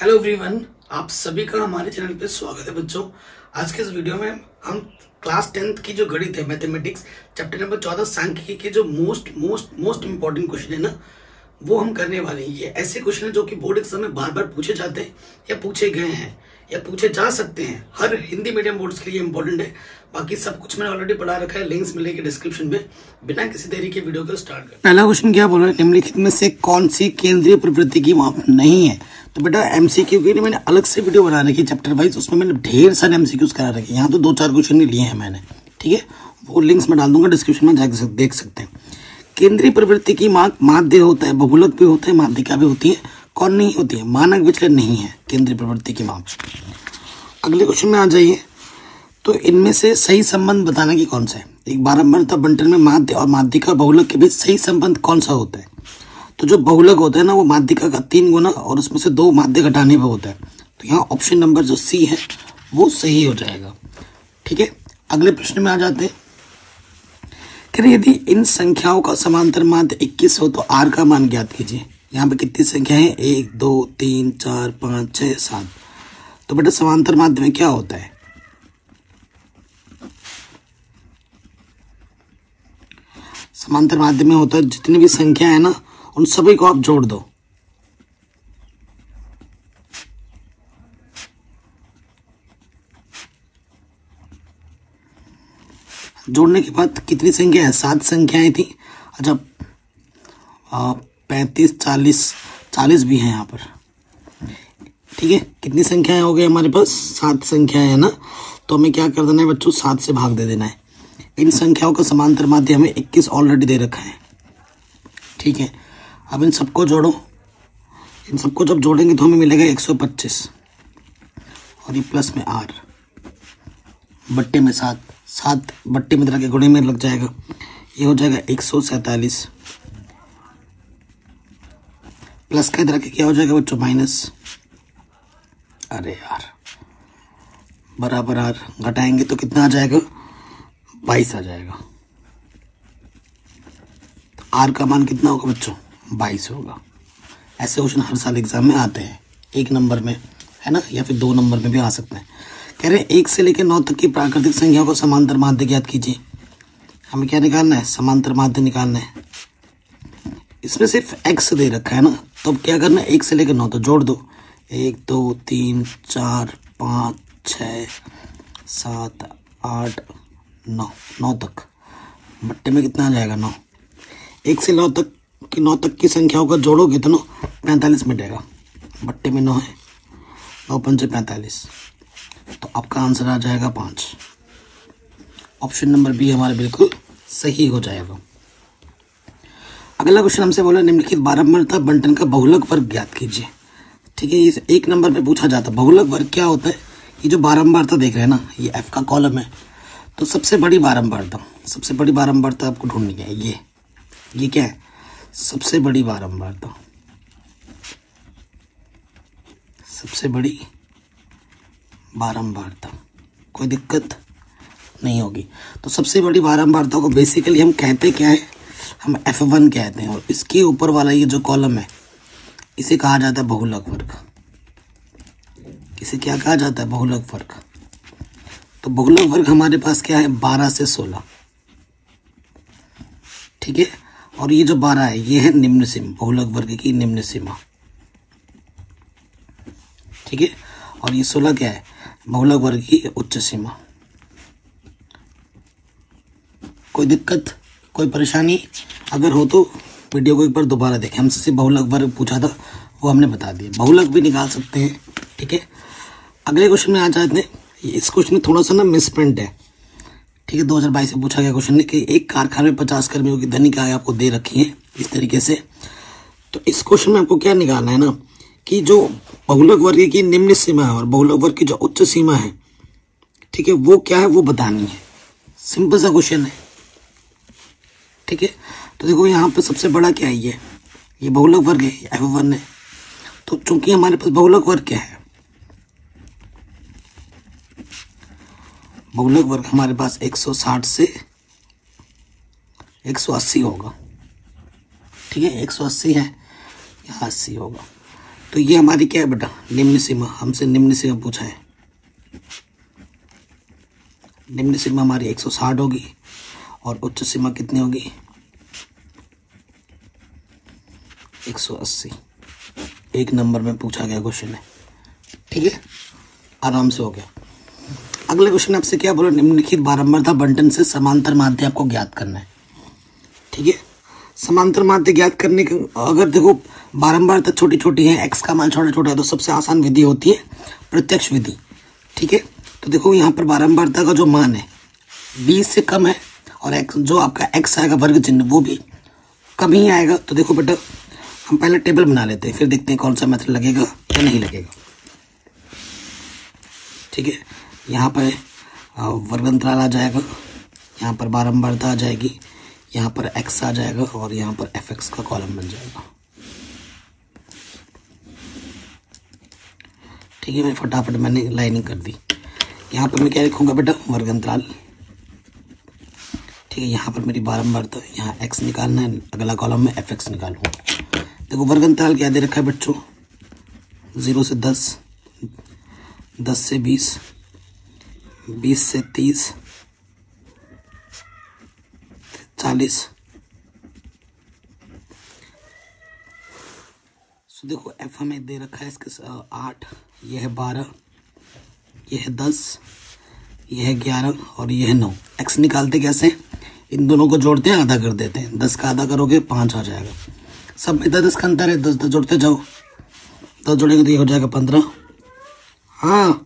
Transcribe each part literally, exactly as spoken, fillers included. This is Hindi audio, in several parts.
हेलो एवरीवन, आप सभी का हमारे चैनल पे स्वागत है। बच्चों, आज के इस वीडियो में हम क्लास टेंथ की जो गणित है, मैथमेटिक्स चैप्टर नंबर चौदह सांख्यिकी के जो most most most important question है ना, वो हम करने वाले हैं। ये ऐसे क्वेश्चन है जो कि बोर्ड एग्जाम में बार बार पूछे जाते हैं या पूछे गए हैं या पूछे जा सकते हैं। हर हिंदी मीडियम बोर्ड्स के लिए इंपॉर्टेंट है। बाकी सब कुछ मैंने ऑलरेडी पढ़ा रखा है, लिंक्स मिलेंगे डिस्क्रिप्शन में। बिना किसी देरी के वीडियो को स्टार्ट कर। पहला क्वेश्चन क्या बोल रहा है, निम्नलिखित में से कौन सी केंद्रीय प्रवृत्ति की माप नहीं है? तो बेटा एमसीक्यू के लिए मैंने अलग से वीडियो बना रखी है चैप्टर वाइज, उसमें मैंने ढेर सारे एमसीक्यूज करा रखे हैं। यहाँ तो दो चार क्वेश्चन ही लिए हैं मैंने, ठीक है। वो लिंक्स में डाल दूंगा डिस्क्रिप्शन में, जाकर देख सकते हैं। केंद्रीय प्रवृत्ति की माप माध्य होता है, बहुलक भी होता है, माध्यिका भी होती है, कौन नहीं होती है? मानक विचलन नहीं है केंद्रीय प्रवृत्ति की माप। अगले क्वेश्चन में आ जाइए। तो इनमें से सही संबंध बताने की कौन सा है? एक बारंबारता बंटन में माध्य और माध्यिका बहुलक के बीच सही संबंध कौन सा होता है? तो जो बहुलक होता है ना, वो माध्यिका का तीन गुना और उसमें से दो माध्य घटाने पे होता है। तो यहाँ ऑप्शन नंबर जो सी है वो सही हो जाएगा, ठीक है। अगले प्रश्न में आ जाते हैं। कह रहे यदि इन संख्याओं का समांतर माध्य इक्कीस हो तो आर का मान ज्ञात कीजिए। यहाँ पे कितनी संख्या है? एक, दो, तीन, चार, पाँच, छह, सात। तो बेटा समांतर माध्य में क्या होता है? समांतर माध्य में होता है जितनी भी संख्या है ना, उन सभी को आप जोड़ दो। जोड़ने के बाद कितनी संख्या है? सात संख्याएं थी। अच्छा, पैंतीस, चालीस, चालीस भी है यहाँ पर, ठीक है। कितनी संख्याएं हो गई हमारे पास? सात संख्याएं है ना। तो हमें क्या कर देना है बच्चों? सात से भाग दे देना है। इन संख्याओं का समांतर माध्य हमें इक्कीस ऑलरेडी दे रखा है, ठीक है। अब इन सबको जोड़ो। इन सबको जब जोड़ेंगे तो हमें मिलेगा एक सौ पच्चीस और ये प्लस में आर, बट्टे में सात, सात बट्टे में तरह के गुणे में लग जाएगा। ये हो जाएगा एक सौ सैतालीस, प्लस का तरह के क्या हो जाएगा बच्चों? माइनस। अरे यार, बराबर आर, घटाएंगे तो कितना आ जाएगा? बाईस आ जाएगा। तो आर का मान कितना होगा बच्चों? बाईस होगा। ऐसे क्वेश्चन हर साल एग्जाम में आते हैं, एक नंबर में है ना, या फिर दो नंबर में भी आ सकते हैं। कह रहे हैं एक से लेकर नौ तक की प्राकृतिक संख्याओं को समांतर माध्य ज्ञात कीजिए। हमें क्या निकालना है? समांतर माध्य निकालना है। इसमें सिर्फ एक्स दे रखा है ना, तो अब क्या करना है? एक से लेकर नौ तो जोड़ दो। एक, दो, तीन, चार, पाँच, छः, सात, आठ, नौ, नौ तक। बट्टे में कितना आ जाएगा? नौ। एक से नौ तक की नौ तक की संख्याओं का जोड़ोगे तो नौ पैंतालीस मिलेगा। बट्टे में नौ है, नौ पंचे पैंतालीस। तो आपका आंसर आ जाएगा पाँच। ऑप्शन नंबर बी हमारा बिल्कुल सही हो जाएगा। अगला क्वेश्चन हमसे बोला निम्नलिखित बारंबारता बंटन का बहुलक वर्ग ज्ञात कीजिए, ठीक है। ये एक नंबर पे पूछा जाता है बहुलक वर्ग क्या होता है। ये जो बारंबारता देख रहे हैं ना, ये एफ का कॉलम है। तो सबसे बड़ी बारंबारता, सबसे बड़ी बारंबारता आपको ढूंढनी है। ये ये क्या है? सबसे बड़ी बारंबारता, सबसे बड़ी बारंबारता। कोई दिक्कत नहीं होगी। तो सबसे बड़ी बारंबारता को बेसिकली हम कहते क्या है? हम एफ वन कहते हैं। और इसके ऊपर वाला ये जो कॉलम है, इसे कहा जाता है बहुलक वर्ग। इसे क्या कहा जाता है? बहुलक वर्ग। तो बहुलक वर्ग हमारे पास क्या है? बारह से सोलह, ठीक है। और ये जो बारह है, ये है निम्न सीमा, बहुलक वर्ग की निम्न सीमा, ठीक है। और ये सोलह क्या है? बहुलक वर्ग की उच्च सीमा। कोई दिक्कत, कोई परेशानी अगर हो तो वीडियो को एक बार दोबारा देखें। हमसे सिर्फ बहुलक वर्ग पूछा था, वो हमने बता दिया। बहुलक भी निकाल सकते हैं, ठीक है। अगले क्वेश्चन में आ जाते हैं। इस क्वेश्चन में थोड़ा सा ना मिसप्रिंट है, ठीक है। दो हज़ार बाईस में पूछा गया क्वेश्चन है कि एक कारखाने में पचास कर्मियों की दैनिक आय आपको दे रखी है इस तरीके से। तो इस क्वेश्चन में आपको क्या निकालना है ना, कि जो बहुलक वर्ग की निम्न सीमा है और बहुलक वर्ग की जो उच्च सीमा है, ठीक है, वो क्या है वो बतानी है। सिंपल सा क्वेश्चन है, ठीक है। तो देखो यहाँ पे सबसे बड़ा क्या है? ये ये बहुलक वर्ग है, एफ वन है। तो चूंकि हमारे पास बहुलक वर्ग क्या है? बहुलक वर्ग हमारे पास एक सौ साठ से एक सौ अस्सी होगा, ठीक है। एक सौ अस्सी है, यहाँ अस्सी होगा। तो ये हमारी क्या है बेटा, निम्न सीमा। हमसे निम्न सीमा पूछा है। निम्न सीमा हमारी एक सौ साठ होगी और उच्च सीमा कितनी होगी, एक सौ अस्सी। एक नंबर में पूछा गया क्वेश्चन है, ठीक है, आराम से हो गया। अगले क्वेश्चन आपसे क्या बोलो, निम्नलिखित बारंबारता बंटन से समांतर माध्य आपको ज्ञात करना है, ठीक है। समांतर माध्य ज्ञात करने के, अगर देखो बारंबारता छोटी छोटी है, एक्स का मान छोटा छोटा है, तो सबसे आसान विधि होती है प्रत्यक्ष विधि, ठीक है। तो देखो यहाँ पर बारंबारता का जो मान है बीस से कम है और एक्स जो आपका एक्स आएगा वर्ग चिन्ह वो भी कम ही आएगा। तो देखो बेटा हम पहले टेबल बना लेते हैं, फिर देखते हैं कौन सा मेथड लगेगा या नहीं लगेगा, ठीक है। यहाँ पर वर्ग अंतराल आ जाएगा, यहाँ पर बारंबारता आ जाएगी, यहाँ पर x आ जाएगा और यहाँ पर एफ एक्स का कॉलम बन जाएगा, ठीक है। मैं फटाफट मैंने लाइनिंग कर दी। यहाँ पर मैं क्या लिखूंगा बेटा, वर्ग अंतराल, ठीक है। यहाँ पर मेरी बारंबारता, यहाँ x निकालना है, अगला कॉलम में एफ एक्स निकालूंगा। देखो वर्ग अंतराल क्या दे रखा है बच्चों, जीरो से दस, दस से बीस, बीस से तीस, चालीस। सो देखो एफ हमें दे रखा है इसके आठ, यह है बारह, यह है दस, यह है ग्यारह और यह है नौ। एक्स निकालते कैसे, इन दोनों को जोड़ते हैं, आधा कर देते हैं। दस का आधा करोगे पाँच आ जाएगा। सब में दस दस का अंतर है, दस दस जोड़ते जाओ, दस जोड़ेंगे तो ये हो जाएगा पंद्रह, हाँ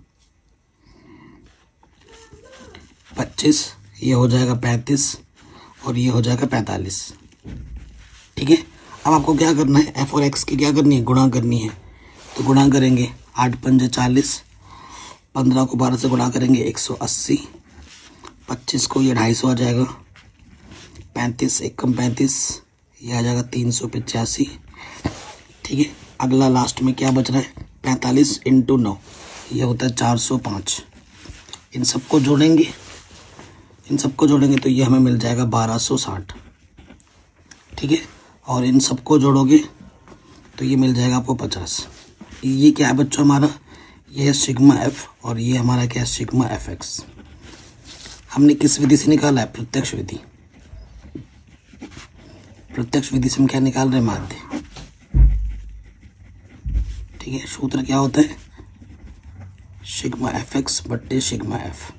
पच्चीस, ये हो जाएगा पैंतीस और ये हो जाएगा पैंतालीस, ठीक है। अब आपको क्या करना है, एफ और एक्स की क्या करनी है, गुणा करनी है। तो गुणा करेंगे, आठ पंजे चालीस, पंद्रह को बारह से गुणा करेंगे एक सौ अस्सी, पच्चीस को ये ढाई सौ आ जाएगा, पैंतीस एक कम पैंतीस, ये आ जाएगा तीन सौ पचासी, ठीक है। अगला लास्ट में क्या बच रहा है, पैंतालीस इंटू नौ, ये होता है चार सौ पाँच। इन सबको जोड़ेंगे, इन सबको जोड़ेंगे तो ये हमें मिल जाएगा बारह सौ साठ, ठीक है। और इन सबको जोड़ोगे तो ये मिल जाएगा आपको पचास। ये क्या है बच्चों हमारा, ये है सिग्मा एफ और ये हमारा क्या है, सिग्मा एफ एक्स। हमने किस विधि से निकाला है, प्रत्यक्ष विधि। प्रत्यक्ष विधि से हम क्या निकाल रहे हैं, माध्य, ठीक है। सूत्र क्या होता है, सिग्मा एफ एक्स बट्टे सिग्मा एफ,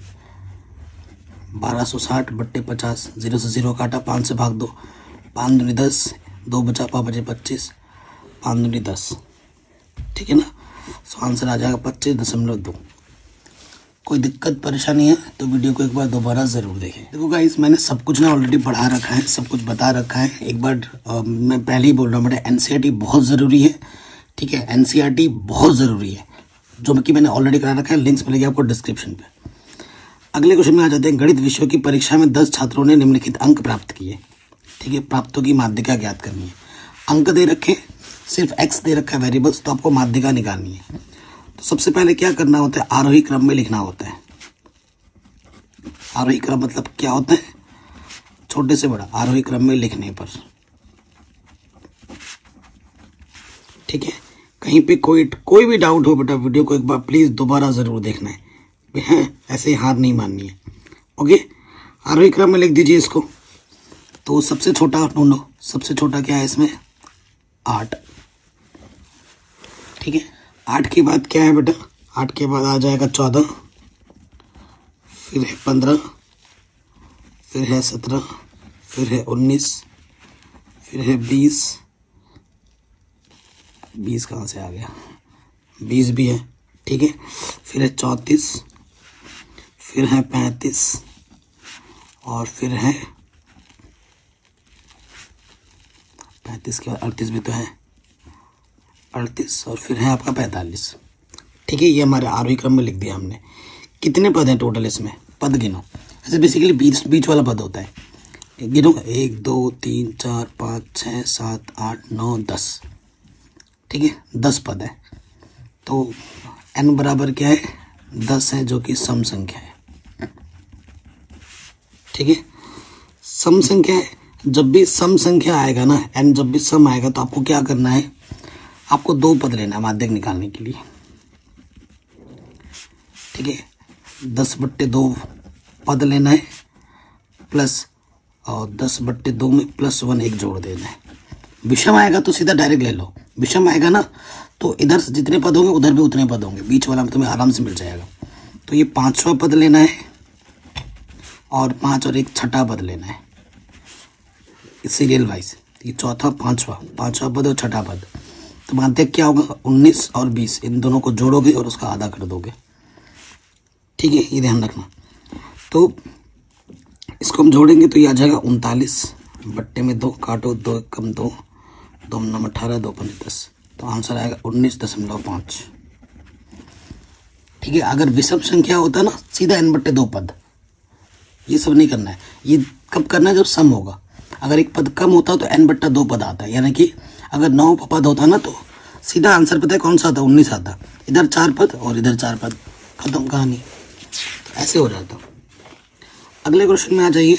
बारह सौ साठ बट्टे पचास, जीरो से जीरो काटा, पाँच से भाग दो, पाँच दूनी दस, दो बचा पाँच बचे पच्चीस, पाँच दूनी दस, ठीक है ना। सो आंसर आ जाएगा पच्चीस दशमलव दो। कोई दिक्कत परेशानी है तो वीडियो को एक बार दोबारा ज़रूर देखें। देखो गाइस मैंने सब कुछ ना ऑलरेडी पढ़ा रखा है, सब कुछ बता रखा है। एक बार आ, मैं पहले ही बोल रहा हूँ बेटा, एनसीईआरटी बहुत ज़रूरी है, ठीक है। एनसीईआरटी बहुत ज़रूरी है, जो कि मैंने ऑलरेडी करा रखा है, लिंक्स मिलेगी आपको डिस्क्रिप्शन पे। अगले क्वेश्चन में आ जाते हैं। गणित विषयों की परीक्षा में दस छात्रों ने निम्नलिखित अंक प्राप्त किए, ठीक है। प्राप्तों की माध्यिका ज्ञात करनी है। अंक दे रखे, सिर्फ एक्स दे रखा है वेरिएबल्स, तो आपको माध्यिका निकालनी है। तो सबसे पहले क्या करना होता है, आरोही क्रम में लिखना होता है। आरोही क्रम मतलब क्या होता है, छोटे से बड़ा, आरोही क्रम में लिखने पर, ठीक है। कहीं पे कोई कोई भी डाउट हो बेटा, वीडियो को एक बार प्लीज दोबारा जरूर देखना है, है ऐसे हार नहीं माननी है, ओके। आरोही क्रम में लिख दीजिए इसको। तो सबसे छोटा ढूंढो, सबसे छोटा क्या है इसमें, आठ, ठीक है। आठ के बाद क्या है बेटा, आठ के बाद आ जाएगा चौदह, फिर है पंद्रह, फिर है सत्रह, फिर है उन्नीस, फिर है बीस, बीस कहाँ से आ गया, बीस भी है, ठीक है। फिर है चौंतीस, फिर है पैंतीस और फिर है पैंतीस के बाद अड़तीस भी तो है, अड़तीस और फिर है आपका पैंतालीस, ठीक है। ये हमारे आरोही क्रम में लिख दिया हमने। कितने पद हैं टोटल इसमें, पद गिनो। ऐसे बेसिकली बीच बीच वाला पद होता है, गिनो, एक दो तीन चार पाँच छः सात आठ नौ दस, ठीक है, दस पद है। तो n बराबर क्या है, दस है, जो कि सम संख्या है, ठीक है। सम संख्या है, जब भी सम संख्या आएगा ना, n जब भी सम आएगा तो आपको क्या करना है, आपको दो पद लेना है माध्यक निकालने के लिए, ठीक है। दस बट्टे दो पद लेना है प्लस और दस बट्टे दो में प्लस वन एक जोड़ देना है। विषम आएगा तो सीधा डायरेक्ट ले लो, विषम आएगा ना तो इधर जितने पद होंगे उधर भी उतने पद होंगे, बीच वाला में तुम्हें आराम से मिल जाएगा। तो ये पांचवा पद लेना है और पांच और एक छठा पद लेना है सीरियल वाइज। ये चौथा पांचवा पांचवा पद और छठा पद। तो माध्यक क्या होगा, उन्नीस और बीस, इन दोनों को जोड़ोगे और उसका आधा कर दोगे, ठीक है, ये ध्यान रखना। तो इसको हम जोड़ेंगे तो ये आ जाएगा उनतालीस बट्टे में दो, काटो दो कम दो, दो नम अठारह, दो पंच दस, तो आंसर आएगा उन्नीस दशमलव पाँच, ठीक है। अगर विषम संख्या होता है ना सीधा एन बट्टे दो पद, ये सब नहीं करना है। ये कब करना है, जब सम होगा। अगर एक पद कम होता तो एन बट्टा दो पद आता है, यानी कि अगर नौ पद होता ना तो सीधा आंसर पता है कौन सा आता, उन्नीस आता। इधर चार पद और इधर चार पद, खत्म कहानी, ऐसे हो जाता। अगले क्वेश्चन में आ जाइए।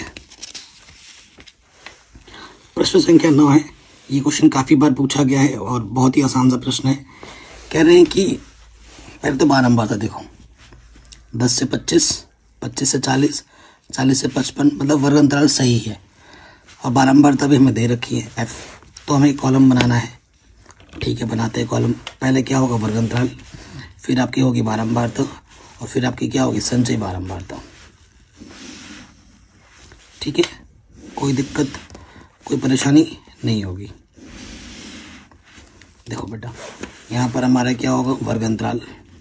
प्रश्न संख्या नौ है। ये क्वेश्चन काफी बार पूछा गया है और बहुत ही आसान सा प्रश्न है। कह रहे हैं कि पहले तो बारंबार था, देखो दस से पच्चीस, पच्चीस से चालीस, चालीस से पचपन, मतलब वर्ग अंतराल सही है और बारंबारता भी हमें दे रखी है एफ। तो हमें कॉलम बनाना है, ठीक है, बनाते हैं कॉलम। पहले क्या होगा, वर्ग अंतराल, फिर आपकी होगी बारंबारता और फिर आपकी क्या होगी, संचयी बारंबारता, ठीक है। कोई दिक्कत कोई परेशानी नहीं होगी। देखो बेटा यहाँ पर हमारा क्या होगा, वर्ग अंतराल,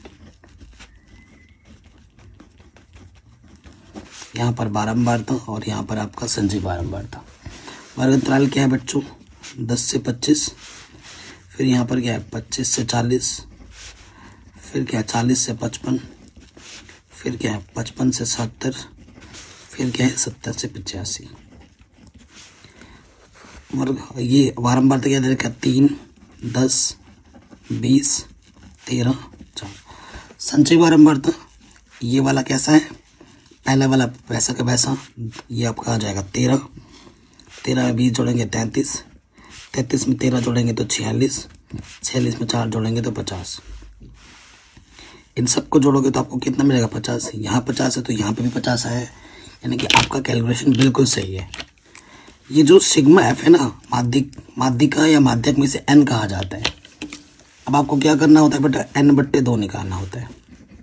यहाँ पर बारंबारता और यहाँ पर आपका संचयी बारंबारता। वर्ग अंतराल क्या है बच्चों, दस से पच्चीस, फिर यहाँ पर क्या है पच्चीस से चालीस, फिर क्या है चालीस से पचपन, फिर क्या है पचपन से सत्तर, फिर क्या है सत्तर से पचासी। वर्ग ये बारंबारता क्या दे रखा है, तीन, दस, बीस, तेरह, चार। संचयी बारंबारता ये वाला कैसा है, पहला वाला वैसा का वैसा, ये आपका आ जाएगा तेरह, तेरह में बीस जोड़ेंगे तैंतीस, तैंतीस में तेरह जोड़ेंगे तो छियालीस, छियालीस में चार जोड़ेंगे तो पचास। इन सबको जोड़ोगे तो आपको कितना मिलेगा, पचास। यहाँ पचास है तो यहाँ पे भी पचास आया है, यानी कि आपका कैलकुलेशन बिल्कुल सही है। ये जो सिग्मा एफ है ना, माध्यिक माध्यिका या माध्यक में से एन कहा जाता है। अब आपको क्या करना होता है बेटा, एन बट्टे दो निकालना होता है,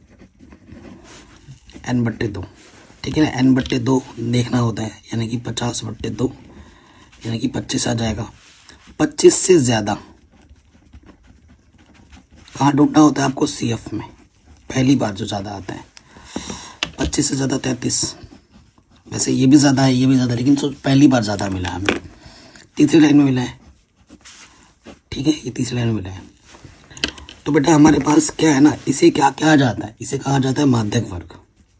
एन बट्टे दो, ठीक है ना। एन बट्टे दो देखना होता है, यानी कि पचास बट्टे दो, यानी कि पच्चीस आ जाएगा। पच्चीस से ज्यादा कहाँ ढूंढना होता है आपको, सी एफ में, पहली बार जो ज्यादा आता है। पच्चीस से ज्यादा तैंतीस, वैसे ये भी ज्यादा है ये भी ज्यादा, लेकिन पहली बार ज्यादा मिला हमें, तीसरी लाइन में मिला है, ठीक है, ये तीसरी लाइन में मिला है। तो बेटा हमारे पास क्या है ना, इसे क्या कहा जाता है, इसे कहा जाता है माध्यक वर्ग।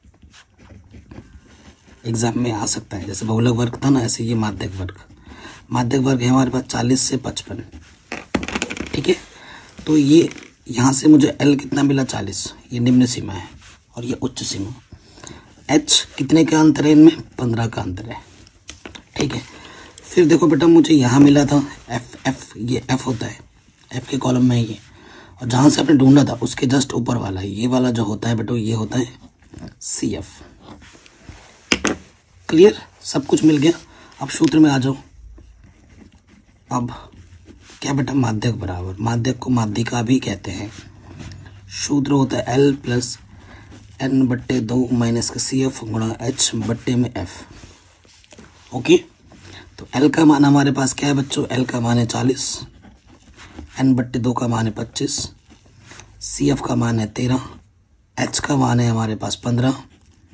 एग्जाम में आ सकता है, जैसे बहुलक वर्ग था ना, ऐसे ये माध्यक वर्ग। माध्यक वर्ग है हमारे पास चालीस से पचपन, ठीक है। तो ये यहाँ से मुझे एल कितना मिला, चालीस, ये निम्न सीमा है और ये उच्च सीमा। एच कितने का अंतर है इनमें, पंद्रह का अंतर है, ठीक है। फिर देखो बेटा मुझे यहाँ मिला था एफ, एफ ये एफ होता है, एफ के कॉलम में ये, और जहाँ से आपने ढूंढा था उसके जस्ट ऊपर वाला ये वाला जो होता है बेटा, ये होता है सी एफ। क्लियर, सब कुछ मिल गया। अब सूत्र में आ जाओ। अब क्या बेटा, माध्यक बराबर, माध्यक को माध्यिका भी कहते हैं। सूत्र होता है एल प्लस एन बट्टे दो माइनस का सी एफ गुणा एच बट्टे में एफ। ओके, तो एल का मान हमारे पास क्या है बच्चों, एल का मान है चालीस, एन बट्टे दो का मान है पच्चीस, सी एफ का मान है तेरह, एच का मान है हमारे पास पंद्रह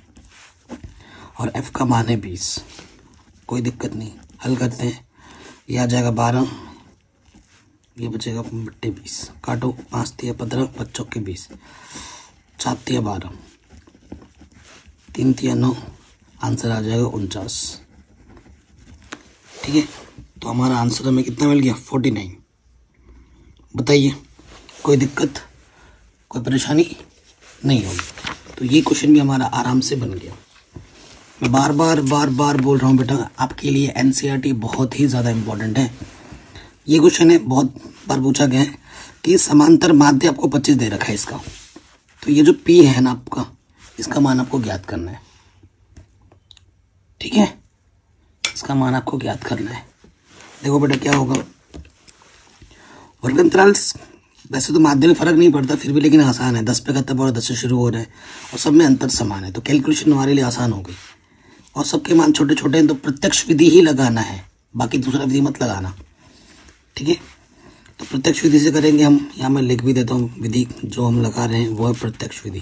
और एफ का मान है बीस। कोई दिक्कत नहीं, हल करते हैं। यह आ जाएगा बारह, ये बचेगा बट्टे बीस, काटो, पाँच तिया पंद्रह, बच्चों के बीस, चार तिया बारह, तीन तिया नौ, आंसर आ जाएगा उनचास। ठीक है, तो हमारा आंसर हमें कितना मिल गया, फोर्टी नाइन। बताइए कोई दिक्कत कोई परेशानी नहीं होगी। तो ये क्वेश्चन भी हमारा आराम से बन गया। मैं बार बार बार बार बोल रहा हूँ बेटा, आपके लिए एनसीईआरटी बहुत ही ज़्यादा इम्पोर्टेंट है। ये क्वेश्चन है बहुत बार पूछा गया है इसकी समांतर माध्य आपको पच्चीस दे रखा है इसका। तो ये जो P है ना आपका, इसका मान आपको ज्ञात करना है। ठीक है, इसका मान आपको ज्ञात करना है। देखो बेटा क्या होगा, वर्गांतराल वैसे तो माध्य में फर्क नहीं पड़ता फिर भी, लेकिन आसान है। दस पे खत्म और दस से शुरू हो रहे हैं और सब में अंतर समान है, तो कैलकुलेशन हमारे लिए आसान हो गई। और सबके मान छोटे छोटे हैं तो प्रत्यक्ष विधि ही लगाना है, बाकी दूसरा विधि मत लगाना। ठीक है, तो प्रत्यक्ष विधि से करेंगे हम। यहाँ मैं लिख भी देता हूँ, विधि जो हम लगा रहे हैं वो है प्रत्यक्ष विधि।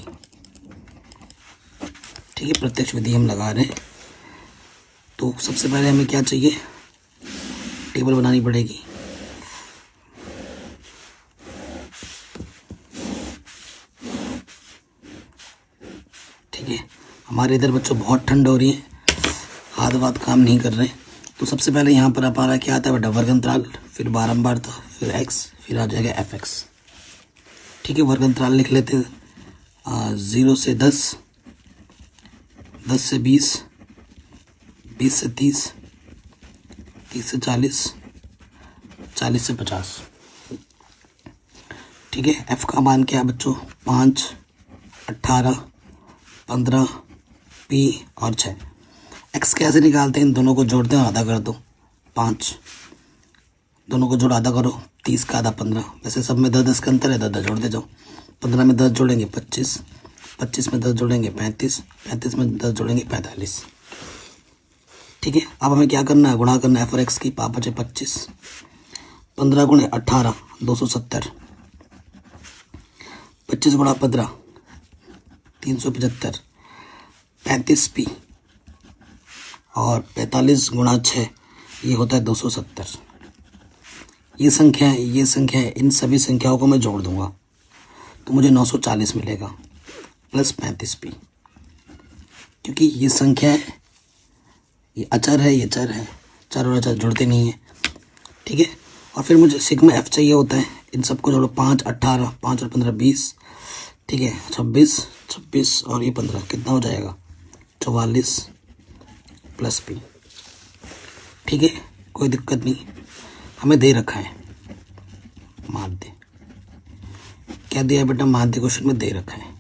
ठीक है, प्रत्यक्ष विधि हम लगा रहे हैं। तो सबसे पहले हमें क्या चाहिए, टेबल बनानी पड़ेगी। ठीक है, हमारे इधर बच्चों बहुत ठंड हो रही है, हाथ वाथ काम नहीं कर रहे। तो सबसे पहले यहाँ पर हमारा क्या आता है बेटा, वर्गांतराल, फिर बारंबार था, फिर एक्स, फिर आ जाएगा एफ एक्स। ठीक है, वर्गांतराल लिख लेते हैं, जीरो से दस, दस से बीस, बीस से तीस, तीस से चालीस, चालीस से पचास। ठीक है, एफ का मान क्या है बच्चों, पाँच, अट्ठारह, पंद्रह, पी और छः। एक्स कैसे निकालते हैं, इन दोनों को जोड़ते हैं और आधा कर दो, पाँच, दोनों को जोड़ आधा करो, तीस का आधा पंद्रह। वैसे सब में दस दस का अंतर है, दस दस जोड़ते जाओ। पंद्रह में दस जोड़ेंगे पच्चीस, पच्चीस में दस जोड़ेंगे पैंतीस, पैंतीस में दस जोड़ेंगे पैंतालीस। ठीक है, अब हमें क्या करना है, गुणा करना है फॉर एक्स की, पाँच पचे पच्चीस, पंद्रह गुणे अट्ठारह, दो सौ सत्तर, पच्चीस गुणा पंद्रह, तीन सौ पचहत्तर, पैंतीस पी और पैंतालीस गुणा छः, ये होता है दो सौ सत्तर। ये संख्या है, ये संख्या है, इन सभी संख्याओं को मैं जोड़ दूंगा तो मुझे नौ सौ चालीस मिलेगा प्लस पैंतीस पी, क्योंकि ये संख्या है, ये अचर है, ये चर है, चर और अचर जुड़ते नहीं है। ठीक है, और फिर मुझे सिग्मा एफ चाहिए होता है, इन सबको जोड़ो, पाँच, अट्ठारह, पाँच और पंद्रह, बीस। ठीक है, छब्बीस, छब्बीस और ये पंद्रह, कितना हो जाएगा, चौवालीस प्लस पी। ठीक है, कोई दिक्कत नहीं, हमें दे रखा है माध्य। क्या दिया है बेटा, माध्य क्वेश्चन में दे रखा है,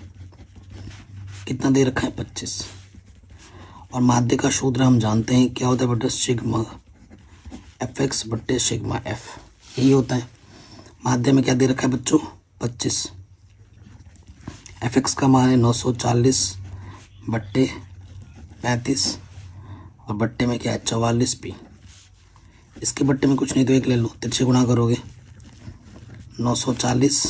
कितना दे रखा है, पच्चीस। और माध्य का सूत्र हम जानते हैं क्या होता है बेटा, सिग्मा एफ एक्स बट्टे सिग्मा एफ, यही होता है। माध्य में क्या दे रखा है बच्चों, पच्चीस। एफ एक्स का मान है नौ सौ चालीस बट्टे पैंतीस और बट्टे में क्या है, चौवालीस पी। इसके बट्टे में कुछ नहीं तो एक ले लो, तिरछे गुणा करोगे, नौ सौ चालीस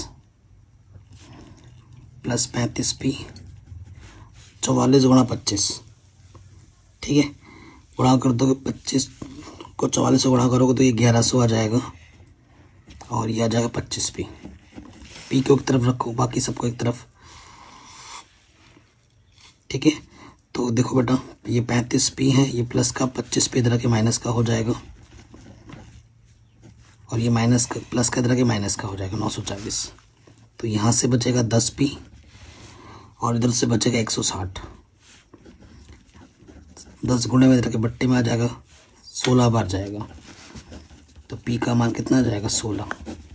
प्लस पैंतीस पी, चौवालीस गुणा पच्चीस। ठीक है, गुणा कर दोगे, पच्चीस को चौवालीस से गुणा करोगे तो ये ग्यारह सौ आ जाएगा और ये आ जाएगा पच्चीस पी। पी को एक तरफ रखो, बाकी सबको एक तरफ। ठीक है, तो देखो बेटा, ये पैंतीस पी है, ये प्लस का, पच्चीस पी इधर के माइनस का हो जाएगा और ये माइनस का, प्लस का इधर के माइनस का हो जाएगा, नौ सौ चालीस। तो यहाँ से बचेगा दस पी और इधर से बचेगा एक सौ साठ। दस गुणे में इधर के बट्टे में आ जाएगा, सोलह बार जाएगा, तो पी का मान कितना आ जाएगा, सोलह।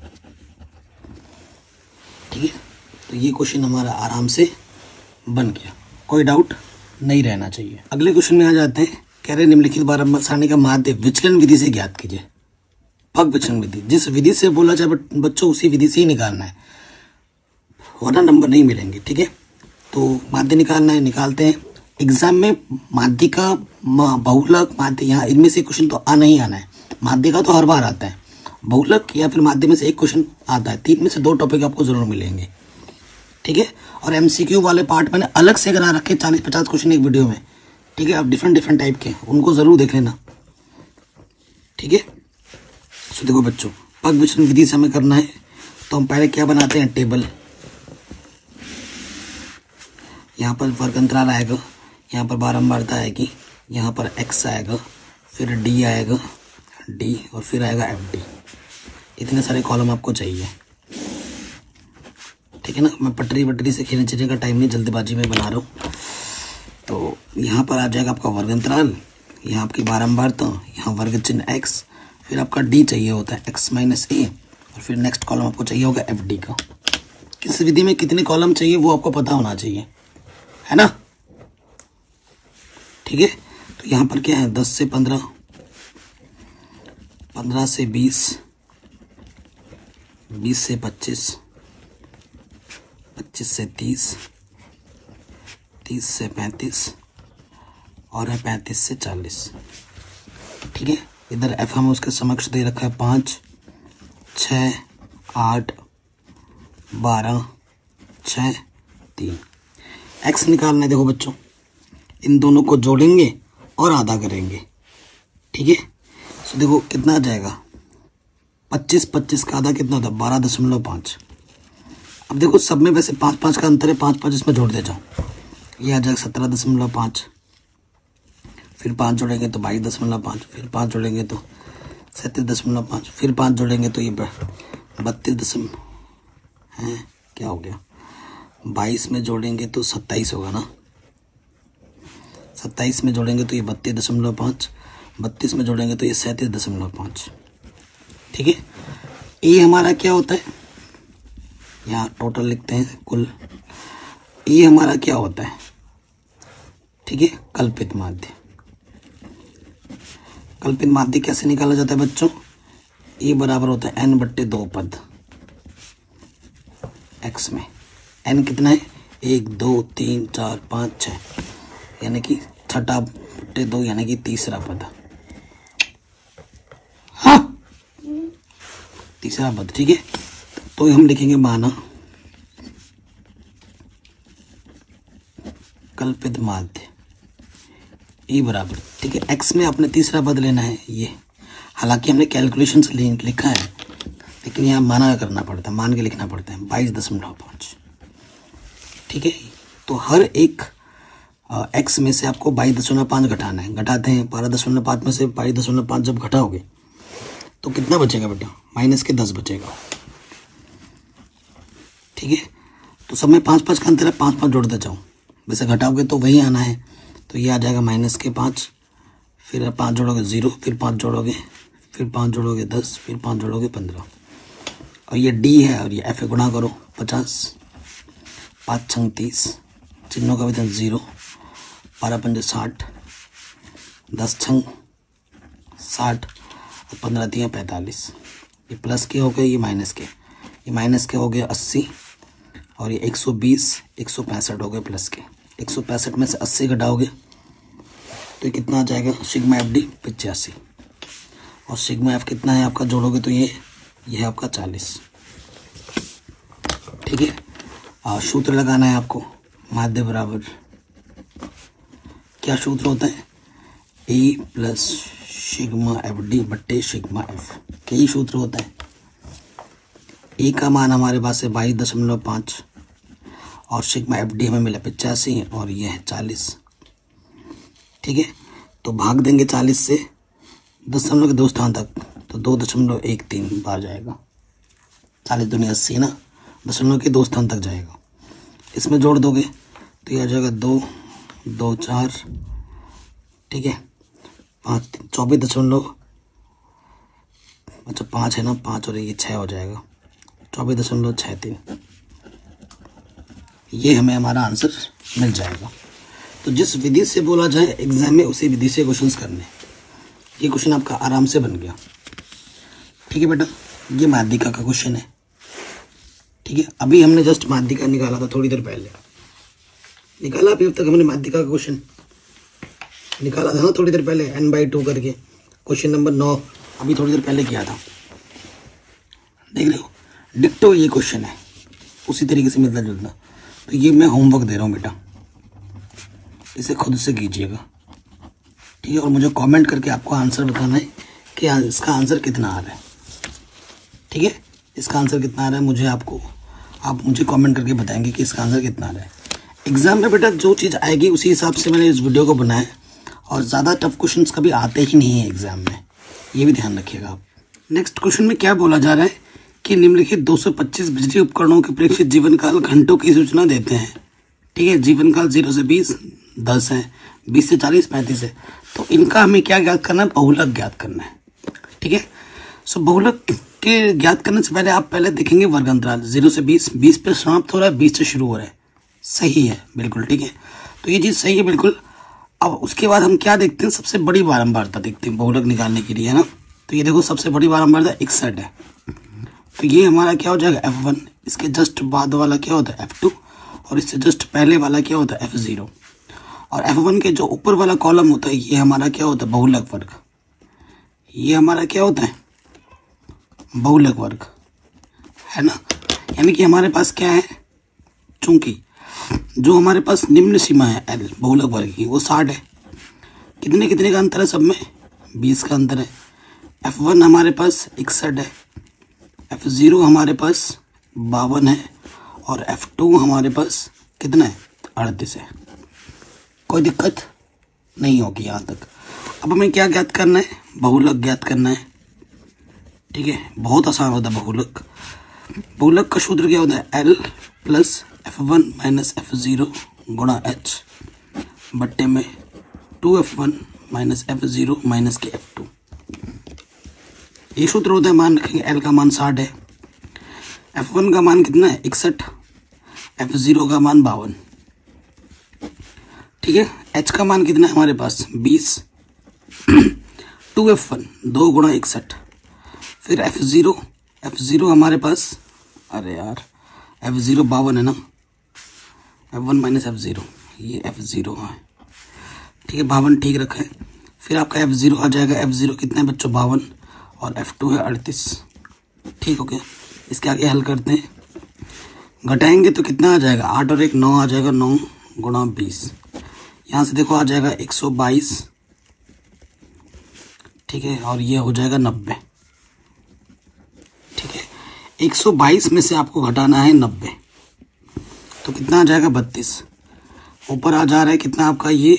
ठीक है, तो ये क्वेश्चन हमारा आराम से बन गया, कोई डाउट नहीं रहना चाहिए। अगले क्वेश्चन में आ जाते हैं, कह रहे निम्नलिखित बारंबार सारणी का माध्य विचलन विधि से ज्ञात कीजिए। पग विचलन विधि, जिस विधि से बोला जाए बच्चों उसी विधि से ही निकालना है, वरना नंबर नहीं मिलेंगे। ठीक है, तो माध्य निकालना है, निकालते हैं। एग्जाम में माध्य का बहुलक माध्य, यहाँ इनमें से क्वेश्चन तो आना ही आना है। माध्य का तो हर बार आता है, बहुलक या फिर माध्य में से एक क्वेश्चन आता है। तीन में से दो टॉपिक आपको जरूर मिलेंगे। ठीक है, और एमसीक्यू वाले पार्ट मैंने अलग से करा रखे, चालीस पचास क्वेश्चन एक वीडियो में। ठीक है, आप डिफरेंट डिफरेंट टाइप के, उनको जरूर देख लेना। ठीक है, तो देखो बच्चों, पग विचलन विधि से हमें करना है, तो हम पहले क्या बनाते हैं, टेबल। यहाँ पर वर्गांतराल आएगा, यहाँ पर बारंबारता आएगी, यहाँ पर एक्स आएगा, फिर डी आएगा, डी और फिर आएगा एफ डी। इतने सारे कॉलम आपको चाहिए। ठीक है ना, मैं पटरी वटरी से खींचने का टाइम नहीं, जल्दबाजी में बना रहा हूँ। तो यहाँ पर आ जाएगा आपका वर्गांतराल, यहाँ आपकी बारंबारता, यहाँ वर्ग चिन्ह एक्स, फिर आपका डी चाहिए होता है, एक्स माइनस ए, और फिर नेक्स्ट कॉलम आपको चाहिए होगा एफ डी का। किस विधि में कितने कॉलम चाहिए वो आपको पता होना चाहिए, है ना। ठीक है, तो यहाँ पर क्या है, दस से पंद्रह, पंद्रह से बीस, बीस से पच्चीस, पच्चीस से तीस, तीस से पैंतीस और है पैंतीस से चालीस। ठीक है, इधर एफ हम उसके समक्ष दे रखा है पाँच, छः, आठ, बारह, छः, तीन। एक्स निकालना है। देखो बच्चों, इन दोनों को जोड़ेंगे और आधा करेंगे। ठीक है, तो देखो कितना आ जाएगा, पच्चीस, पच्चीस का आधा कितना होता है, बारह दशमलव पाँच। अब देखो सब में वैसे पाँच पाँच का अंतर है, पाँच पाँच इसमें जोड़ दे जाओ, ये आ जाएगा सत्रह दशमलव पाँच। फिर पाँच जोड़ेंगे तो बाईस दशमलव पाँच, फिर पाँच जोड़ेंगे तो सैंतीस दशमलव पाँच, फिर पाँच जोड़ेंगे तो ये बत्तीस दशमलव है, क्या हो गया, बाईस में जोड़ेंगे तो सत्ताईस होगा ना, सत्ताईस में जोड़ेंगे तो ये बत्तीस दशमलव पाँच, बत्तीस में जोड़ेंगे तो ये सैंतीस दशमलव पाँच। ठीक है, ये हमारा क्या होता है, यहाँ टोटल लिखते हैं कुल, ये हमारा क्या होता है, ठीक है, कल्पित माध्य। कल्पित माध्य कैसे निकाला जाता है बच्चों, ये बराबर होता है एन बट्टे दो पद एक्स में। एन कितना है, एक, दो, तीन, चार, पाँच, छः, यानी कि छठा बट्टे दो यानी कि तीसरा पद। हाँ, तीसरा पद। ठीक है, तो हम लिखेंगे माना कल्पित माध्य ई बराबर, ठीक है, एक्स में आपने तीसरा पद लेना है ये, हालांकि हमने कैलकुलेशन से लिखा है लेकिन यहाँ माना करना पड़ता है, मान के लिखना पड़ता है, बाईस दशमलव पाँच। ठीक है, तो हर एक एक्स में से आपको बाईस दशमलव पाँच घटाना है। घटाते हैं, बारह दशमलव पाँच में से बाईस दशमलव पाँच जब घटाओगे तो कितना बचेगा बेटा, माइनस के दस बचेगा। ठीक है, तो सब में पाँच पाँच का अंतर है, पाँच पाँच जोड़ते जाओ, वैसे घटाओगे तो वही आना है, तो ये आ जाएगा माइनस के पाँच, फिर पाँच जोड़ोगे जीरो, फिर पाँच जोड़ोगे, फिर पाँच जोड़ोगे दस, फिर पाँच जोड़ोगे पंद्रह, और ये डी है और ये एफ है, गुणा करो पचास, पाँच छंग तीस, चिन्हों का विधन जीरो, बारह पंजे साठ, दस छंग साठ और पंद्रह दिया पैंतालीस। ये प्लस के हो गए, ये माइनस के, ये माइनस के हो गए अस्सी और ये एक सौ बीस, एक सौ पैंसठ हो गए प्लस के। एक सौ पैंसठ में से अस्सी घटाओगे तो ये कितना आ जाएगा, सिग्मा एफ डी पचासी, और सिग्मा एफ कितना है आपका, जोड़ोगे तो ये ये है आपका चालीस। ठीक है, और सूत्र लगाना है आपको, माध्य बराबर क्या सूत्र होता है, A plus sigma F D बट्टे सिग्मा एफ, यही सूत्र होता है। ए का मान हमारे पास है बाईस दशमलव पाँच और सिग्मा एफ डी हमें मिला पचासी और ये है चालीस। ठीक है, तो भाग देंगे चालीस से दशमलव के दो स्थान तक, तो दो दशमलव एक तीन बार जाएगा, चालीस दुनिया अस्सी ना, दशमलव के दो स्थान तक जाएगा। इसमें जोड़ दोगे तो ये आ जाएगा दो, दो चार, ठीक है, पाँच चौबीस दशमलव, अच्छा पाँच है ना, पाँच और ये छः हो जाएगा, चौबीस दशमलव छः तीन, ये हमें हमारा आंसर मिल जाएगा। तो जिस विधि से बोला जाए एग्जाम में उसी विधि से क्वेश्चंस करने, ये क्वेश्चन आपका आराम से बन गया। ठीक है बेटा, ये माध्यिका का क्वेश्चन है। ठीक है, अभी हमने जस्ट माध्यिका निकाला था, थोड़ी देर पहले निकाला, अभी अब तक हमने माध्यिका का क्वेश्चन निकाला था ना थोड़ी देर पहले, एन बाई टू करके क्वेश्चन नंबर नौ अभी थोड़ी देर पहले किया था, देख रहे हो, डिक्टो ये क्वेश्चन है, उसी तरीके से मिलता जुलता। तो ये मैं होमवर्क दे रहा हूँ बेटा, इसे खुद से कीजिएगा। ठीक है, और मुझे कमेंट करके आपको आंसर बताना है कि इसका आंसर कितना आ रहा है। ठीक है, इसका आंसर कितना आ रहा है मुझे आपको आप मुझे कमेंट करके बताएंगे कि इसका आंसर कितना आ रहा है। एग्जाम में बेटा जो चीज़ आएगी उसी हिसाब से मैंने इस वीडियो को बनाया, और ज़्यादा टफ क्वेश्चंस कभी आते ही नहीं है एग्जाम में, ये भी ध्यान रखिएगा आप। नेक्स्ट क्वेश्चन में क्या बोला जा रहा है कि निम्नलिखित दो सौ पच्चीस बिजली उपकरणों के प्रेक्षित जीवन काल घंटों की सूचना देते हैं। ठीक है, जीवन काल जीरो से बीस, दस है, बीस से चालीस, पैंतीस है, तो इनका हमें क्या ज्ञात करना है, बहुलक ज्ञात करना है। ठीक है, सो बहुलक के ज्ञात करने से पहले आप पहले देखेंगे वर्ग अंतराल जीरो से बीस, बीस पे समाप्त हो रहा है, बीस से शुरू हो रहा है, सही है बिल्कुल, ठीक है। तो ये चीज सही है बिल्कुल। अब उसके बाद हम क्या देखते हैं, सबसे बड़ी बारंबारता देखते हैं बहुलक निकालने के लिए, है ना। तो ये देखो सबसे बड़ी बारंबारता इकसठ है, तो ये हमारा क्या हो जाएगा एफ वन। इसके जस्ट बाद वाला क्या होता है एफ टू, और इससे जस्ट पहले वाला क्या होता है एफ जीरो। और एफ वन के जो ऊपर वाला कॉलम होता है ये हमारा क्या होता है बहुलक वर्ग, ये हमारा क्या होता है बहुलक वर्ग, है ना। यानी कि हमारे पास क्या है, चूंकि जो हमारे पास निम्न सीमा है एल बहुलक वर्ग की वो साठ है। कितने कितने का अंतर है सब में, बीस का अंतर है। एफ वन हमारे पास इकसठ है, एफ जीरो हमारे पास बावन है, और एफ टू हमारे पास कितना है अड़तीस है। कोई दिक्कत नहीं होगी यहाँ तक। अब हमें क्या ज्ञात करना है, बहुलक ज्ञात करना है, ठीक है। बहुत आसान होता है बहुलक। बहुलक का सूत्र क्या होता है, L plus F one minus F zero गुणा एच बट्टे में two F one minus F zero minus के एफ टू। ये सूत्र होता है, मान रखेंगे एल का मान साठ है, एफ वन का मान कितना है इकसठ, एफ जीरो का मान बावन, ठीक है। एच का मान कितना है हमारे पास बीस, टू एफ वन दो गुणा इकसठ, फिर एफ जीरो, एफ जीरो हमारे पास, अरे यार एफ जीरो बावन है ना, F one minus F zero, ये एफ जीरो है, ठीक है, बावन ठीक रखा है। फिर आपका एफ जीरो आ जाएगा, एफ जीरो कितना है बच्चों बावन, और एफ टू है अड़तीस, ठीक हो गया। इसके आगे हल करते हैं, घटाएंगे तो कितना आ जाएगा, आठ और एक नौ आ जाएगा, नौ गुणा बीस, यहाँ से देखो आ जाएगा एक सौ बाईस, ठीक है, और ये हो जाएगा नब्बे, ठीक है। एक सौ बाईस में से आपको घटाना है नब्बे, तो कितना आ जाएगा बत्तीस। ऊपर आ जा रहा है कितना आपका ये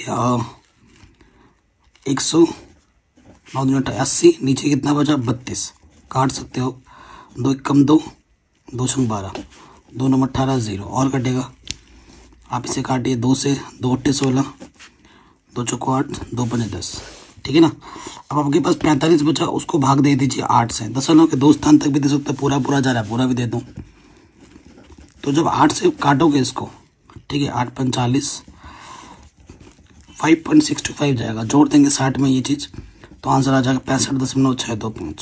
एक सौ नौ मिनट अस्सी, नीचे कितना बचा बत्तीस, काट सकते हो, दो एक कम दो, दो सौ बारह, दो नंबर अठारह जीरो, और कटेगा आप इसे काटिए, दो से दो अट्ठे सोलह, दो चौको आठ, दो पंजे दस, ठीक है ना। अब आपके पास पैंतालीस बचा, उसको भाग दे दीजिए आठ से, दशमलव के दो स्थान तक भी दे सकते, पूरा पूरा जा रहा है, पूरा भी दे दूं तो जब आठ से काटोगे इसको, ठीक है, आठ पंचालीस, five point six two five जाएगा, जोड़ देंगे साठ में ये चीज, तो आंसर आ जाएगा पैंसठ दशमलव छः दो पाँच,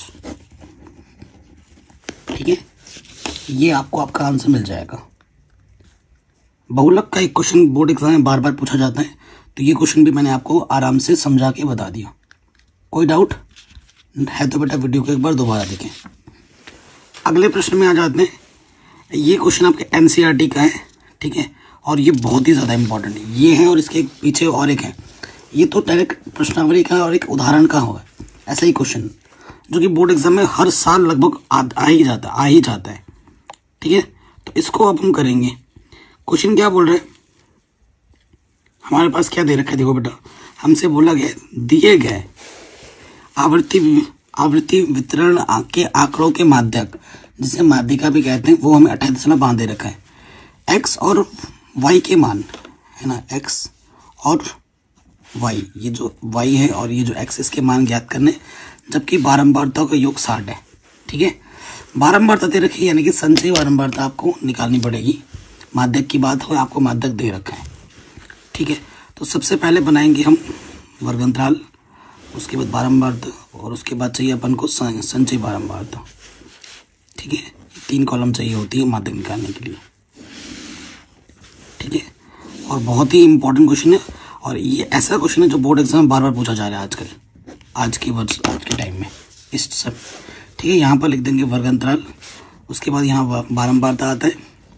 ठीक है। ये आपको आपका आंसर मिल जाएगा। बहुलक का एक क्वेश्चन बोर्ड एग्जाम में बार बार पूछा जाता है, तो ये क्वेश्चन भी मैंने आपको आराम से समझा के बता दिया। कोई डाउट है तो बेटा वीडियो को एक बार दोबारा देखें। अगले प्रश्न में आ जाते हैं। ये क्वेश्चन आपके एनसीईआरटी का है, ठीक है, और ये बहुत ही ज़्यादा इंपॉर्टेंट है। ये है और इसके पीछे और एक है, ये तो डायरेक्ट प्रश्नावली का और एक उदाहरण का हुआ है, ऐसा ही क्वेश्चन जो कि बोर्ड एग्जाम में हर साल लगभग आ, आ ही जाता आ ही जाता है, ठीक है। तो इसको अब हम करेंगे। क्वेश्चन क्या बोल रहे हैं, हमारे पास क्या दे रखा है, देखो बेटा, हमसे बोला गया दिए गए आवृत्ति आवृत्ति वितरण के आंकड़ों के माध्यक, जिसे माध्यिका भी कहते हैं, वो हमें अट्ठाईस दशमलव पाँच दे रखा है। एक्स और वाई के मान है ना, एक्स और वाई, ये जो वाई है और ये जो एक्स, इसके मान ज्ञात करने, जबकि बारंबारता का योग साठ है, ठीक है। बारंबारता दे रखी है, यानी कि संचयी बारंबारता आपको निकालनी पड़ेगी। माध्यक की बात हो, आपको माध्यक दे रखा है, ठीक है। तो सबसे पहले बनाएंगे हम वर्ग अंतराल, उसके बाद बारंबारता, और उसके बाद चाहिए अपन को संचयी बारंबारता, ठीक है। तीन कॉलम चाहिए होती है माध्यक निकालने के लिए, ठीक है। और बहुत ही इंपॉर्टेंट क्वेश्चन है, और ये ऐसा क्वेश्चन है जो बोर्ड एग्जाम में बार बार पूछा जा रहा है आजकल, आज के वर्ष आज के टाइम में इस सब, ठीक है। यहाँ पर लिख देंगे वर्ग अंतराल, उसके बाद यहाँ बारंबारता आता है,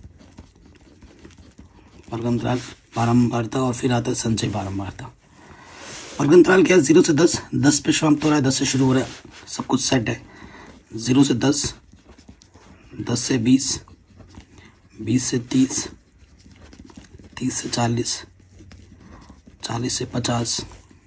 वर्ग अंतराल बारंबारता, और फिर आता है संचय बारंबारता। वर्ग अंतराल क्या है, जीरो से दस, दस पे समाप्त हो रहा है, दस से शुरू हो रहा है, सब कुछ सेट है। जीरो से दस, दस से बीस, बीस से तीस, तीस से चालीस, चालीस से पचास,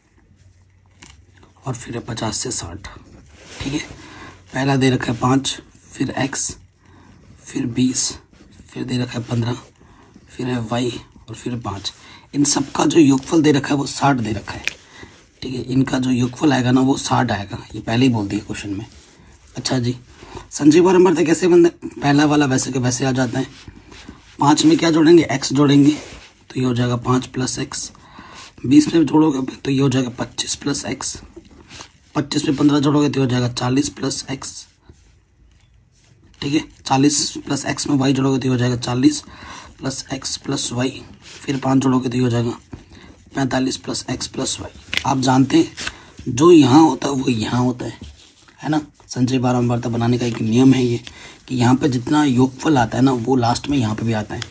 और फिर पचास से साठ, ठीक है। पहला दे रखा है पाँच, फिर एक्स, फिर बीस, फिर दे रखा है पंद्रह, फिर है वाई, और फिर पाँच। इन सब का जो योगफल दे रखा है वो साठ दे रखा है, ठीक है। इनका जो योगफल आएगा ना वो साठ आएगा, ये पहले ही बोल दिया क्वेश्चन में। अच्छा जी, संजय बारंबारता कैसे बनते हैं, पहला वाला वैसे के वैसे आ जाता है। पाँच में क्या जोड़ेंगे, एक्स जोड़ेंगे तो ये हो जाएगा पाँच प्लस एक्स। बीस में जोड़ोगे तो ये हो जाएगा पच्चीस प्लस एक्स। पच्चीस में पंद्रह जोड़ोगे तो हो जाएगा चालीस प्लस एक्स। ठीक है, चालीस प्लस एक्स में वाई जोड़ोगे तो हो जाएगा चालीस प्लस एक्स प्लस वाई। फिर पाँच जोड़ोगे तो हो जाएगा पैंतालीस प्लस एक्स प्लस वाई। आप जानते हैं जो यहाँ होता है वो यहाँ होता है, है ना। संजय बारंबारता बनाने का एक नियम है ये कि यहाँ पे जितना योगफल आता है ना वो लास्ट में यहाँ पे भी आता है।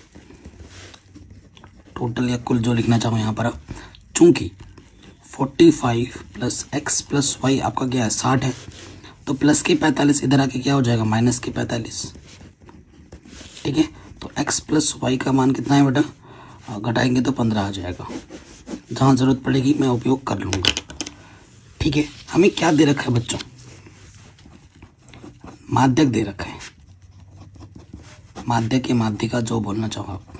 टोटल या कुल जो लिखना चाहूँ यहाँ पर आप, चूँकि पैंतालीस प्लस एक्स प्लस वाई आपका क्या है साठ है, तो प्लस के पैंतालीस इधर आके क्या हो जाएगा माइनस के पैंतालीस। ठीक है, तो x प्लस वाई का मान कितना है बेटा, घटाएंगे तो पंद्रह आ जाएगा। जहाँ ज़रूरत पड़ेगी मैं उपयोग कर लूँगा। ठीक है, हमें क्या दे रखा है बच्चों, माध्यक दे रखा है। माध्यक या माध्यिका जो बोलना चाहो आप।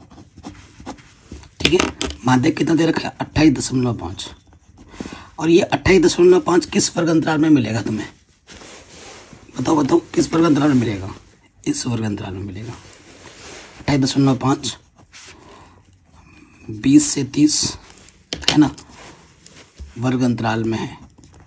ठीक है, माध्यक कितना दे रखा है, अट्ठाईस दशमलव पाँच। और ये अट्ठाईस दशमलव पाँच किस वर्ग अंतराल में मिलेगा तुम्हें, बताओ बताओ किस वर्ग अंतराल में मिलेगा, इस वर्ग अंतराल में मिलेगा। अट्ठाईस दशमलव पाँच बीस से तीस है ना, वर्ग अंतराल में है।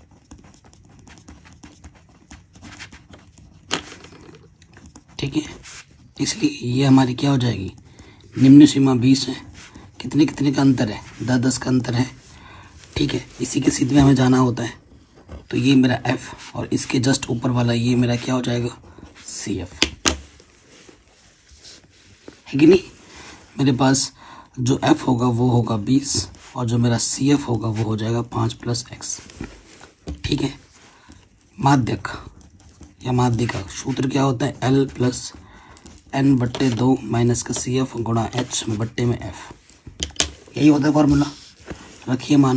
ठीक है, इसलिए ये हमारी क्या हो जाएगी, निम्न सीमा बीस है। कितने कितने का अंतर है, दस दस का अंतर है। ठीक है, इसी के सीधे में हमें जाना होता है। तो ये मेरा f और इसके जस्ट ऊपर वाला ये मेरा क्या हो जाएगा, सी एफ, है कि नहीं। मेरे पास जो f होगा वो होगा बीस और जो मेरा सी एफ होगा वो हो जाएगा पाँच प्लस एक्स। ठीक है, माध्यक या माध्यिका सूत्र क्या होता है, L प्लस एन बट्टे दो माइनस का सी एफ गुणा एच बट्टे में f, यही होता है फॉर्मूला। रखिए मान,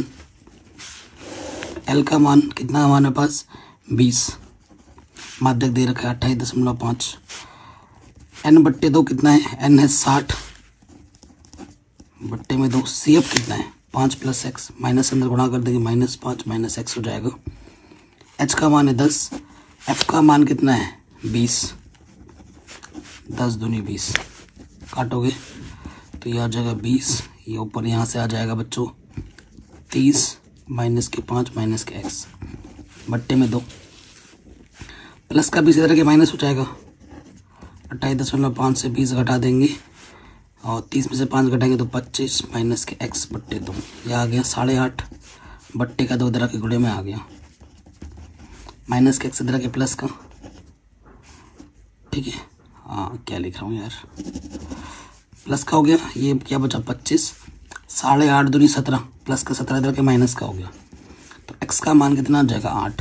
L का मान कितना हमारे पास बीस, माध्यक दे रखा है अट्ठाईस दशमलव पाँच। एन बट्टे दो कितना है, एन है साठ बट्टे में दो। सी एफ कितना है पाँच प्लस एक्स, माइनस अंदर गुणा कर देंगे माइनस पाँच माइनस एक्स हो जाएगा। एच का मान है दस, एफ का मान कितना है बीस, दस दूनी बीस, काटोगे तो ये आ जाएगा बीस, ये ऊपर यहाँ से आ जाएगा बच्चों तीस माइनस के पाँच माइनस के एक्स बट्टे में दो। प्लस का बीस इधर के माइनस हो जाएगा, अट्ठाईस दशमलव पाँच से बीस घटा देंगे और तीस में से पाँच घटाएंगे तो पच्चीस माइनस के एक्स बट्टे दो। ये आ गया साढ़े आठ बट्टे का दो इधर के गुणे में आ गया, माइनस के एक्स इधर के प्लस का। ठीक है, हाँ क्या लिख रहा हूँ यार, प्लस का हो गया, ये क्या बचा पच्चीस, साढ़े आठ दूनी सत्रह प्लस का सत्रह इधर के माइनस का हो गया। तो x का मान कितना आ जाएगा आठ।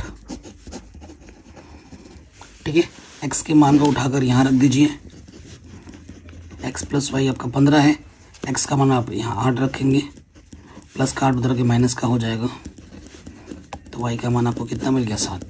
ठीक है, x के मान को उठाकर यहाँ रख दीजिए, x प्लस वाई आपका पंद्रह है, x का मान आप यहाँ आठ रखेंगे, प्लस का आठ उधर के माइनस का हो जाएगा, तो y का मान आपको कितना मिल गया सात।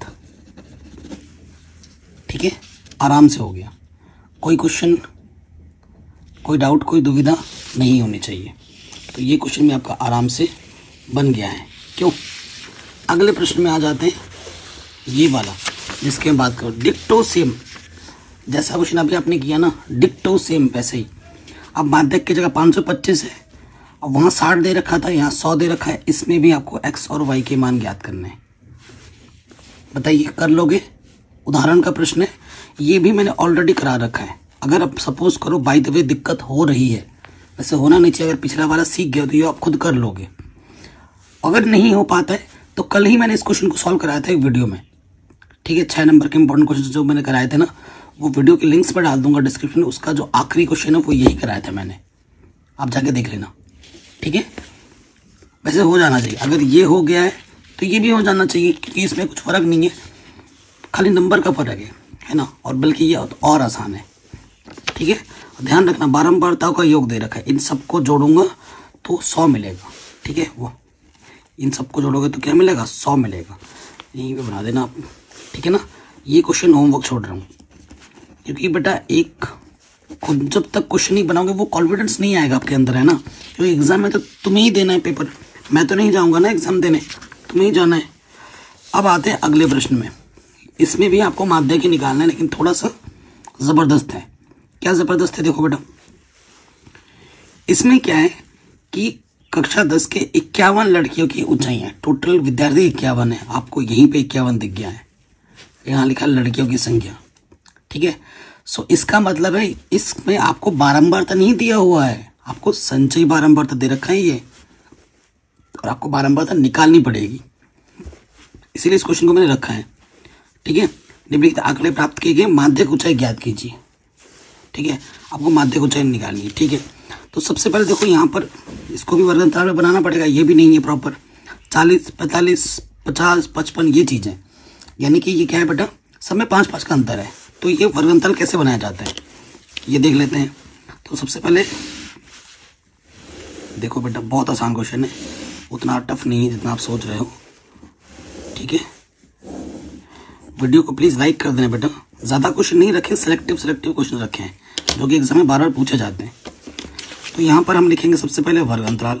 ठीक है, आराम से हो गया, कोई क्वेश्चन कोई डाउट कोई दुविधा नहीं होनी चाहिए। तो ये क्वेश्चन में आपका आराम से बन गया है। क्यों, अगले प्रश्न में आ जाते हैं, ये वाला जिसके मैं बात करूँ, डिक्टो सेम जैसा क्वेश्चन अभी आपने किया ना, डिक्टो सेम वैसे ही। अब माध्यक की जगह पाँच सौ पच्चीस है, अब वहाँ साठ दे रखा था, यहाँ सौ दे रखा है, इसमें भी आपको x और y के मान ज्ञात करने हैं। बताइए कर लोगे, उदाहरण का प्रश्न है, ये भी मैंने ऑलरेडी करा रखा है। अगर आप सपोज करो बाय द वे दिक्कत हो रही है, वैसे होना नहीं चाहिए, अगर पिछला वाला सीख गया तो ये आप खुद कर लोगे। अगर नहीं हो पाता है तो कल ही मैंने इस क्वेश्चन को सॉल्व कराया था एक वीडियो में। ठीक है, छह नंबर के इंपॉर्टेंट क्वेश्चन जो मैंने कराए थे ना, वो वीडियो के लिंक्स पर डाल दूंगा डिस्क्रिप्शन में। उसका जो आखिरी क्वेश्चन है वो यही कराया था मैंने, आप जाके देख लेना। ठीक है, वैसे हो जाना चाहिए, अगर ये हो गया है तो ये भी हो जाना चाहिए, क्योंकि इसमें कुछ फर्क नहीं है, खाली नंबर का फर्क है, है ना। और बल्कि ये और आसान है। ठीक है, ध्यान रखना बारंबारताओं का योग दे रखा है, इन सबको जोड़ूंगा तो सौ मिलेगा। ठीक है, वो इन सबको जोड़ोगे तो क्या मिलेगा, सौ मिलेगा। यहीं पे बना देना आप। ठीक है ना, ये क्वेश्चन होमवर्क छोड़ रहा हूँ, क्योंकि बेटा एक खुद जब तक क्वेश्चन नहीं बनाओगे वो कॉन्फिडेंस नहीं आएगा आपके अंदर, है ना। क्योंकि एग्जाम में तो तुम्हें ही देना है पेपर, मैं तो नहीं जाऊँगा ना एग्जाम देने, तुम्हें ही जाना है। अब आते हैं अगले प्रश्न में, इसमें भी आपको माध्य की निकालना है, लेकिन थोड़ा सा जबरदस्त है। क्या जबरदस्त है, देखो बेटा, इसमें क्या है कि कक्षा दस के इक्यावन लड़कियों की ऊंचाई है। टोटल विद्यार्थी इक्यावन है, आपको यहीं पे इक्यावन दिख गया है, यहाँ लिखा लड़कियों की संख्या, ठीक है। सो इसका मतलब है इसमें आपको बारंबारता नहीं दिया हुआ है, आपको संचयी बारंबारता दे रखा है ये, और आपको बारंबारता निकालनी पड़ेगी, इसीलिए इस क्वेश्चन को मैंने रखा है, ठीक है। निम्नलिखित आंकड़े प्राप्त किए गए, माध्यक ऊंचाई ज्ञात कीजिए, ठीक है। आपको माध्यक ऊंचाई निकालनी है, ठीक है। तो सबसे पहले देखो यहाँ पर इसको भी वर्गंतराल में बनाना पड़ेगा, ये भी नहीं है प्रॉपर। चालीस, पैंतालीस, पचास, पचपन ये चीजें, यानी कि ये क्या है बेटा, सब में पाँच पाँच का अंतर है। तो ये वर्गंतराल कैसे बनाया जाता है ये देख लेते हैं। तो सबसे पहले देखो बेटा, बहुत आसान क्वेश्चन है, उतना टफ नहीं है जितना आप सोच रहे हो, ठीक है। वीडियो को प्लीज लाइक कर देना बेटा, ज्यादा क्वेश्चन नहीं रखें, सिलेक्टिव सिलेक्टिव क्वेश्चन रखे हैं जो कि एग्जाम में बार बार पूछे जाते हैं। तो यहां पर हम लिखेंगे सबसे पहले वर्गंतराल,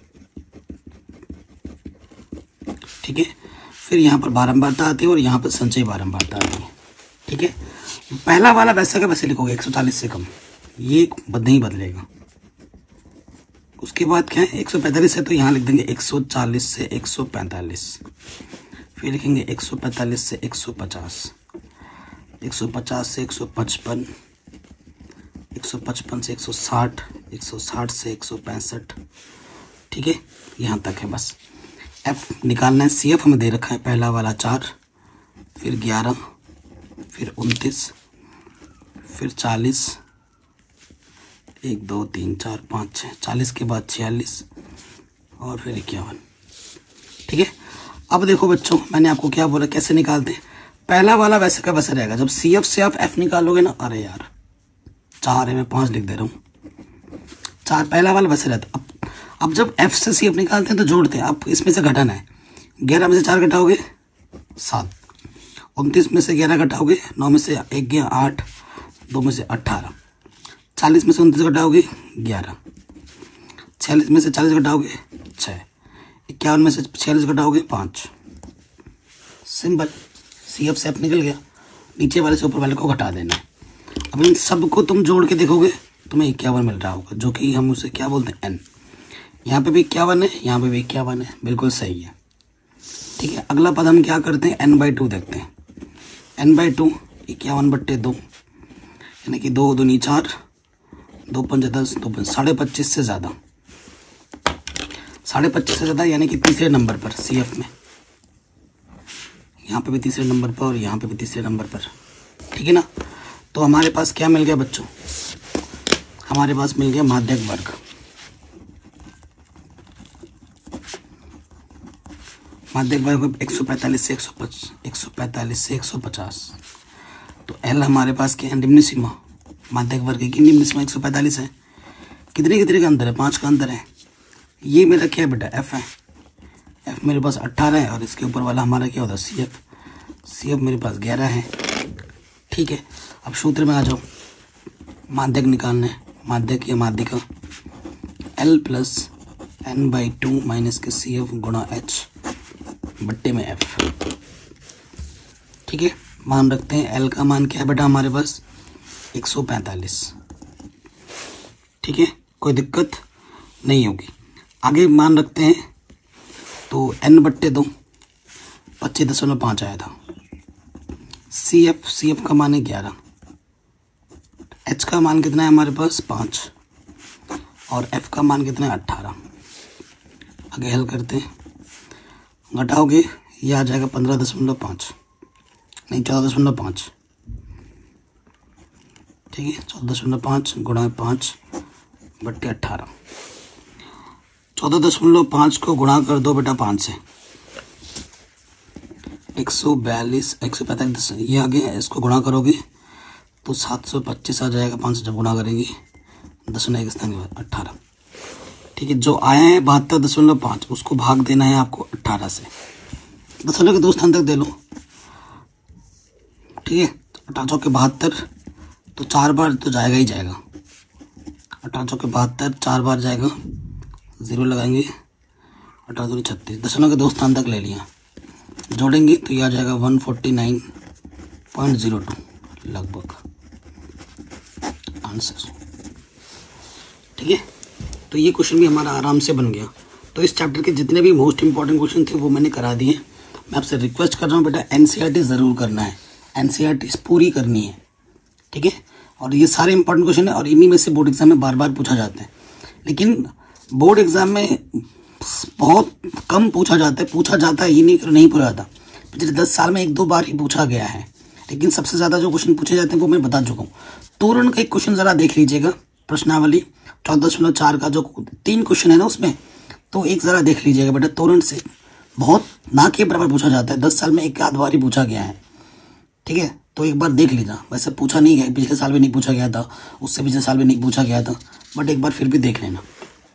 ठीक है। फिर यहाँ पर बारंबारता आती है और यहाँ पर संचयी बारंबारता आती है, ठीक है। पहला वाला वैसे का वैसे लिखोगे, एक सौ चालीस से कम, ये नहीं बदलेगा। उसके बाद क्या है, एक सौ पैंतालीस है तो यहाँ लिख देंगे एक सौ चालीस से एक सौ पैंतालीस, फिर लिखेंगे एक सौ पैंतालीस से एक सौ पचास, एक सौ पचास से एक सौ पचपन, एक सौ पचपन से एक सौ साठ, एक सौ साठ से एक सौ पैंसठ, ठीक है। यहाँ तक है बस। एफ निकालना है, सी एफ हमें दे रखा है, पहला वाला चार, फिर ग्यारह, फिर उनतीस, फिर चालीस, एक दो तीन चार पाँच छः, चालीस के बाद छियालीस और फिर इक्यावन, ठीक है। अब देखो बच्चों, मैंने आपको क्या बोला, कैसे निकालते हैं। पहला वाला वैसे का वैसे रहेगा, जब सी एफ से आप एफ निकालोगे ना, अरे यार चार है, मैं पाँच लिख दे रहा हूँ, चार पहला वाला वैसे रहता। अब अब जब एफ से सी एफ निकालते हैं तो जोड़ते हैं, अब इसमें से घटाना है, ग्यारह में से चार घटाओगे सात, उनतीस में से ग्यारह घटाओगे नौ में से एक गया आठ, दो में से अट्ठारह, चालीस में से उनतीस घटाओगे ग्यारह, छियालीस में से चालीस घटाओगे छः, इक्यावन में से छियालीस घटाओगे पाँच। सिंपल, सी एफ से एफ निकल गया, नीचे वाले से ऊपर वाले को घटा देना है। अब इन सबको तुम जोड़ के देखोगे तुम्हें इक्यावन मिल रहा होगा, जो कि हम उसे क्या बोलते हैं, एन। यहाँ पे भी इक्यावन है, यहाँ पे भी इक्यावन है, बिल्कुल सही है, ठीक है। अगला पद हम क्या करते हैं, एन बाई टू देखते हैं। एन बाई टू इक्यावन बट्टे दो, यानी कि दो दूनी चार, दो पंच दस, दो पंच साढ़े पच्चीस से ज्यादा, साढ़े पच्चीस से ज्यादा, यानी कि तीसरे नंबर पर सी एफ में, यहाँ पे भी तीसरे नंबर पर और यहाँ पे भी तीसरे नंबर पर, ठीक है ना। तो हमारे पास क्या मिल गया बच्चों, हमारे पास मिल गया माध्यक वर्ग। माध्यक वर्ग एक सौ पैंतालीस से एक सौ पचास, एक सौ पैंतालीस से एक सौ पचास। तो एल हमारे पास क्या है, निम्न सीमा, माध्यक वर्ग की निम्न सीमा एक सौ पैंतालीस है। कितने कितने का अंतर है, पाँच का अंतर है। ये मेरा क्या है बेटा, एफ है, एफ मेरे पास अट्ठारह है, और इसके ऊपर वाला हमारा क्या होता है, सी एफ, सी एफ मेरे पास ग्यारह है, ठीक है। अब सूत्र में आ जाओ, माध्यक निकालना है, माध्यक या माध्यिका, L plus N by two minus के सी एफ गुणा एच बट्टे में एफ, ठीक है। मान रखते हैं एल का मान क्या है बेटा हमारे पास, एक सौ पैंतालीस, ठीक है, कोई दिक्कत नहीं होगी। आगे मान रखते हैं तो एन बट्टे दो, पच्चीस दशमलव पाँच आया था। सी एफ, सी एफ का मान है ग्यारह, एच का मान कितना है हमारे पास पाँच, और एफ का मान कितना है अट्ठारह। आगे हल करते हैं, घटाओगे ये आ जाएगा पंद्रह दशमलव पाँच, नहीं चौदह दशमलव पाँच, ठीक है। चौदह दशमलव पाँच गुणा पाँच बट्टे अट्ठारह, चौदह दशमलव पाँच को गुणा कर दो बेटा पाँच से, एक सौ बयालीस, एक सौ पैंतालीस ये आ गया, इसको गुणा करोगे तो सात सौ पच्चीस आ जाएगा, पाँच से जब गुणा करेंगे दशमलव एक स्थान के बाद अट्ठारह, ठीक है। जो आया है बहत्तर दशमलव पाँच, उसको भाग देना है आपको अट्ठारह से, दशमलव के दो स्थान तक दे लो, ठीक है। अठारह चौके बहत्तर, तो चार बार तो जाएगा ही जाएगा, अठारह चौके बहत्तर चार बार जाएगा, जीरो लगाएंगे, अठारह दो छत्तीस, दशमलव के दो स्थान तक ले लिया, जोड़ेंगे तो ये आ जाएगा one forty nine point zero two लगभग आंसर। ठीक है, तो ये क्वेश्चन भी हमारा आराम से बन गया। तो इस चैप्टर के जितने भी मोस्ट इंपॉर्टेंट क्वेश्चन थे वो मैंने करा दिए। मैं आपसे रिक्वेस्ट कर रहा हूँ बेटा एनसीईआरटी जरूर करना है, एनसीईआरटी पूरी करनी है। ठीक है, और ये सारे इंपॉर्टेंट क्वेश्चन है और इन्हीं में से बोर्ड एग्जाम में बार बार पूछा जाता है, लेकिन बोर्ड एग्जाम में बहुत कम पूछा जाता है। पूछा जाता है, ये नहीं नहीं पूछा जाता। पिछले दस साल में एक दो बार ही पूछा गया है, लेकिन सबसे ज्यादा जो क्वेश्चन पूछे जाते हैं वो मैं बता चुका हूँ। तोरण का एक क्वेश्चन जरा देख लीजिएगा, प्रश्नावली चौदह दशमलव चार का जो तीन क्वेश्चन है ना उसमें, तो एक जरा देख लीजिएगा बेटा। तोरण से बहुत ना के बराबर पूछा जाता है, दस साल में एक आध बार ही पूछा गया है। ठीक है, तो एक बार देख लीजिए। वैसे पूछा नहीं गया, पिछले साल भी नहीं पूछा गया था, उससे पिछले साल भी नहीं पूछा गया था, बट एक बार फिर भी देख लेना।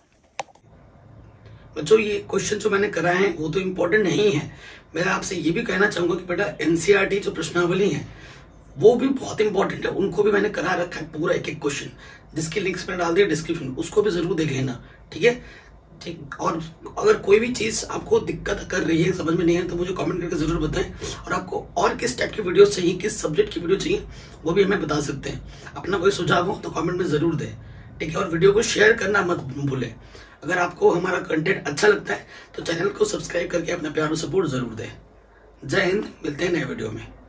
बच्चों ये क्वेश्चन जो मैंने कराए हैं वो तो इम्पोर्टेंट नहीं है। मैं आपसे ये भी कहना चाहूंगा कि बेटा एनसीईआरटी जो प्रश्नावली है वो भी बहुत इंपॉर्टेंट है, उनको भी मैंने करा रखा है पूरा एक एक क्वेश्चन, जिसके लिंक्स मैंने डाल दिया डिस्क्रिप्शन, उसको भी जरूर देख लेना। ठीक है, ठीक। और अगर कोई भी चीज आपको दिक्कत कर रही है, समझ में नहीं है, तो मुझे कमेंट करके जरूर बताएं। और आपको और किस टाइप की वीडियो चाहिए, किस सब्जेक्ट की वीडियो चाहिए, वो भी हमें बता सकते हैं। अपना कोई सुझाव हो तो कमेंट में जरूर दें। ठीक है, और वीडियो को शेयर करना मत भूलें। अगर आपको हमारा कंटेंट अच्छा लगता है तो चैनल को सब्सक्राइब करके अपना प्यार और सपोर्ट जरूर दें। जय हिंद, मिलते हैं नए वीडियो में।